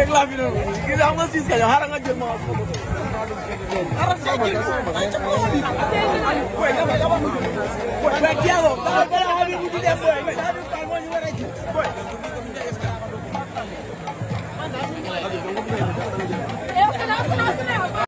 rek laa fi doon gis nga am nga siis ka yow xaaral nga jël ma xaaral nga jël boy dama boy ba kiago dama bala habi bu di def boy